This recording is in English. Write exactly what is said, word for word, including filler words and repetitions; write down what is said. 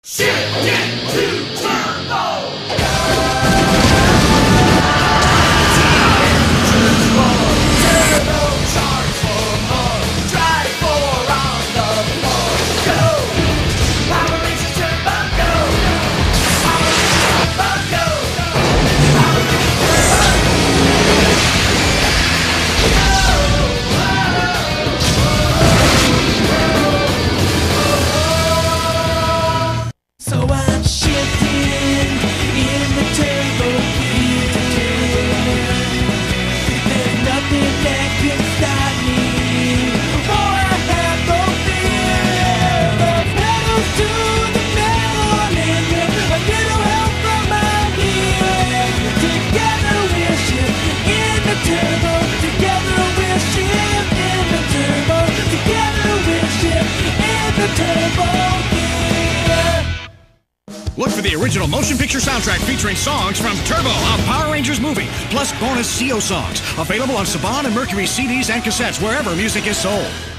Shift into turbo! Look for the original motion picture soundtrack featuring songs from Turbo, a Power Rangers movie, plus bonus C O songs. Available on Saban and Mercury C Ds and cassettes wherever music is sold.